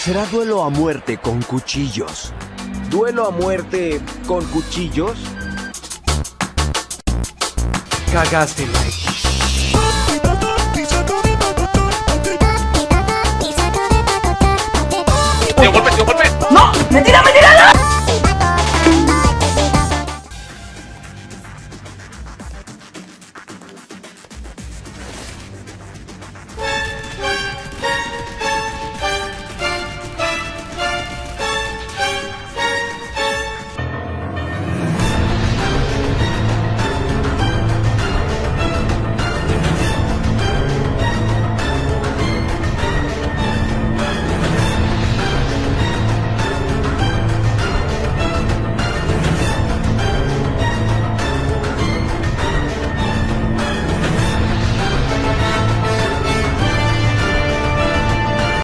Será duelo a muerte con cuchillos. ¿Duelo a muerte con cuchillos? Cagaste, Mike. ¡Tío, golpe, tío, golpe! ¡No! ¡Mentira, mentira!